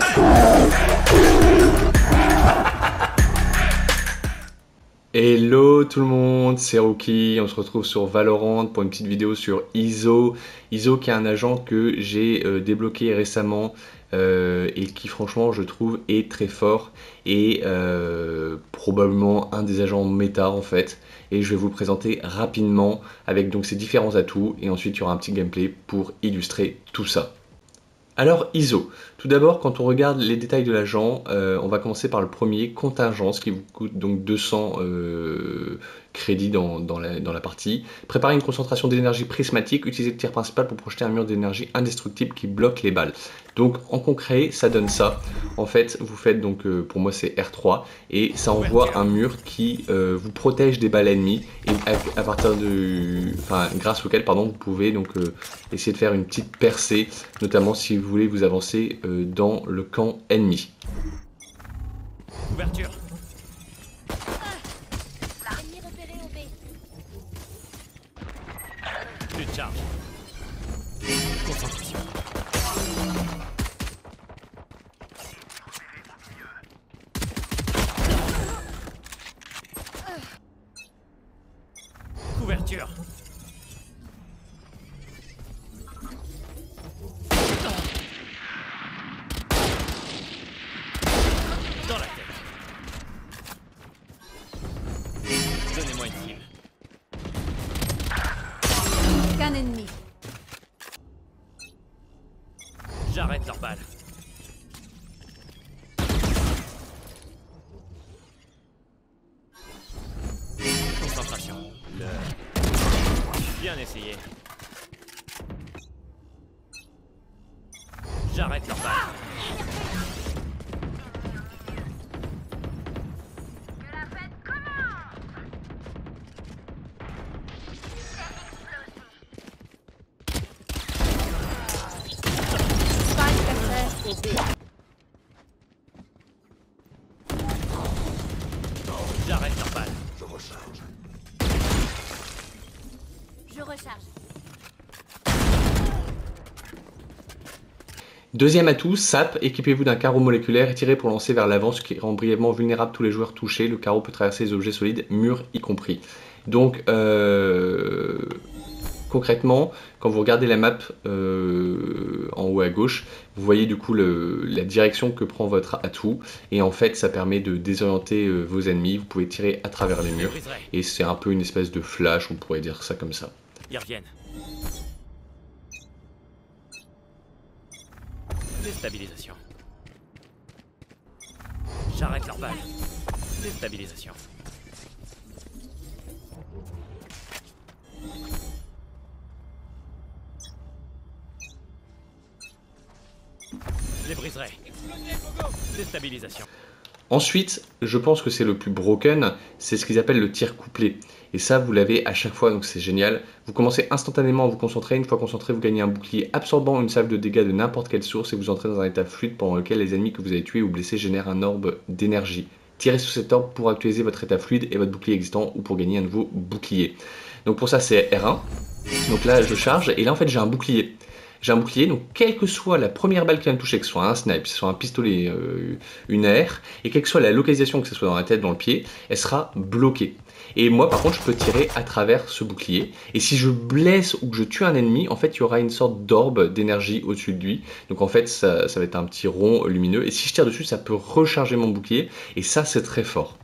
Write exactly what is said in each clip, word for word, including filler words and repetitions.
Hello tout le monde, c'est Rookie, on se retrouve sur Valorant pour une petite vidéo sur Iso. Iso qui est un agent que j'ai euh, débloqué récemment euh, et qui franchement je trouve est très fort et euh, probablement un des agents méta en fait. Et je vais vous le présenter rapidement avec donc ses différents atouts et ensuite il y aura un petit gameplay pour illustrer tout ça. Alors Iso, tout d'abord quand on regarde les détails de l'agent, euh, on va commencer par le premier, contingence, qui vous coûte donc deux cents euh, crédits dans, dans, la, dans la partie. Préparez une concentration d'énergie prismatique, utilisez le tir principal pour projeter un mur d'énergie indestructible qui bloque les balles. Donc en concret, ça donne ça. En fait, vous faites donc, euh, pour moi c'est R trois, et ça envoie un mur qui euh, vous protège des balles ennemies, et à, à partir de, enfin grâce auquel pardon, vous pouvez donc euh, essayer de faire une petite percée, notamment si vous voulez vous avancer euh, dans le camp ennemi. Ouverture. Ennemi repéré au B. Plus de charge. Concentration. Couverture. Dans la tête. Donnez-moi une cible. Qu'un ennemi. J'arrête leur balle. Concentration. Le... Bien essayé. J'arrête leur balle. J'arrête leur balle. Je recharge. Je recharge. Deuxième atout, S A P, équipez-vous d'un carreau moléculaire et tirez pour lancer vers l'avant, ce qui rend brièvement vulnérable tous les joueurs touchés. Le carreau peut traverser les objets solides, murs y compris. Donc, euh, concrètement, quand vous regardez la map euh, en haut à gauche, vous voyez du coup le, la direction que prend votre atout. Et en fait, ça permet de désorienter euh, vos ennemis. Vous pouvez tirer à travers les murs. Et c'est un peu une espèce de flash, on pourrait dire ça comme ça. Ils reviennent. Déstabilisation. J'arrête leur balle. Déstabilisation. Je les briserai. Déstabilisation. Ensuite, je pense que c'est le plus broken, c'est ce qu'ils appellent le tir couplé. Et ça, vous l'avez à chaque fois, donc c'est génial. Vous commencez instantanément à vous concentrer. Une fois concentré, vous gagnez un bouclier absorbant une salve de dégâts de n'importe quelle source et vous entrez dans un état fluide pendant lequel les ennemis que vous avez tués ou blessés génèrent un orbe d'énergie. Tirez sur cet orbe pour actualiser votre état fluide et votre bouclier existant ou pour gagner un nouveau bouclier. Donc pour ça, c'est R un. Donc là, je charge et là, en fait, j'ai un bouclier. J'ai un bouclier, donc quelle que soit la première balle qui va me toucher, que ce soit un snipe, que ce soit un pistolet, euh, une A R, et quelle que soit la localisation, que ce soit dans la tête, dans le pied, elle sera bloquée. Et moi, par contre, je peux tirer à travers ce bouclier. Et si je blesse ou que je tue un ennemi, en fait, il y aura une sorte d'orbe d'énergie au-dessus de lui. Donc en fait, ça, ça va être un petit rond lumineux. Et si je tire dessus, ça peut recharger mon bouclier. Et ça, c'est très fort.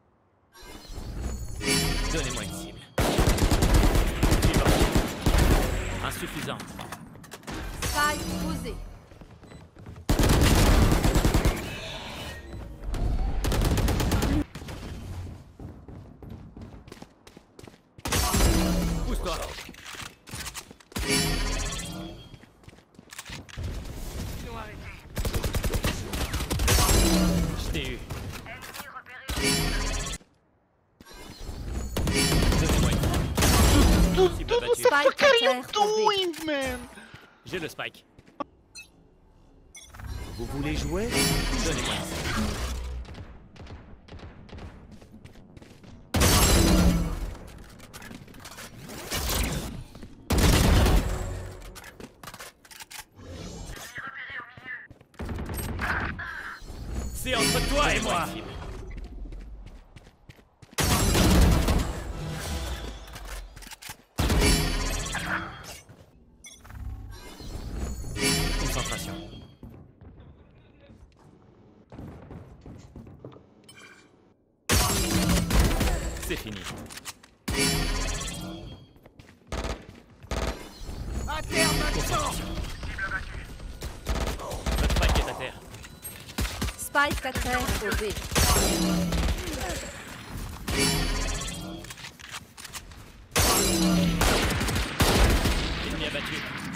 Donnez-moi une cible. Insuffisant. Faille posée. Pousse-toi. Je t'ai eu. Donnez-moi une cible. What the fuck are you doing, man? J'ai le spike. Vous voulez jouer? Donnez-moi une cible. C'est entre toi et moi. Concentration. C'est fini. À terre maintenant. Notre spike est à terre. Spike à terre au B. Ennemi abattu.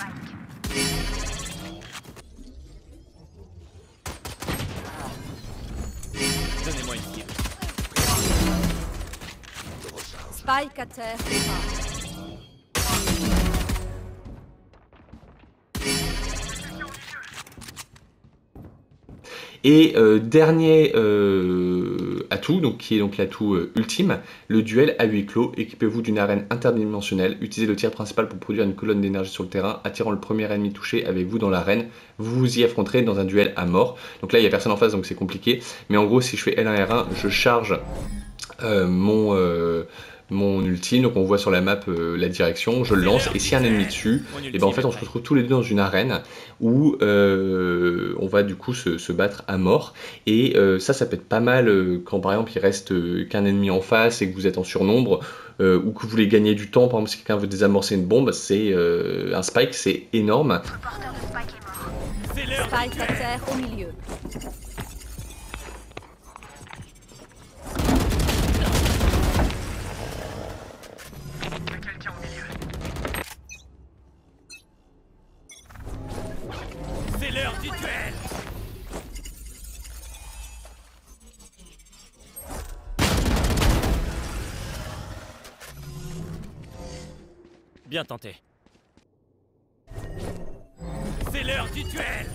Donnez-moi une cible. Spike à terre au A. Et euh, dernier euh, atout, donc, qui est donc l'atout euh, ultime, le duel à huis clos. Équipez-vous d'une arène interdimensionnelle, utilisez le tir principal pour produire une colonne d'énergie sur le terrain, attirant le premier ennemi touché avec vous dans l'arène. Vous vous y affronterez dans un duel à mort. Donc là, il n'y a personne en face, donc c'est compliqué. Mais en gros, si je fais L un R un, je charge euh, mon... Euh, mon ultime, donc on voit sur la map euh, la direction, je le lance, et s'il y a un ennemi dessus, et ben en fait on se retrouve tous les deux dans une arène où euh, on va du coup se, se battre à mort, et euh, ça ça peut être pas mal euh, quand par exemple il reste euh, qu'un ennemi en face et que vous êtes en surnombre, euh, ou que vous voulez gagner du temps, par exemple si quelqu'un veut désamorcer une bombe, c'est euh, un spike, c'est énorme. C'est l'heure. Spike à terre au milieu. C'est l'heure du duel. Bien tenté. C'est l'heure du duel.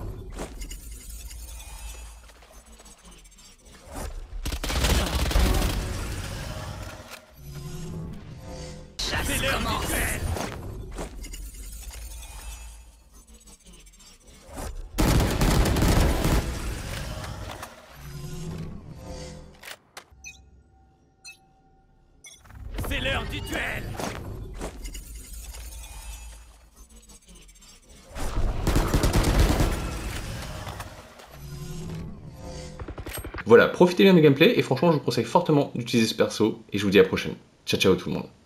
C'est l'heure du duel. C'est l'heure du duel. Voilà, profitez bien du gameplay, et franchement je vous conseille fortement d'utiliser ce perso, et je vous dis à la prochaine. Ciao ciao tout le monde.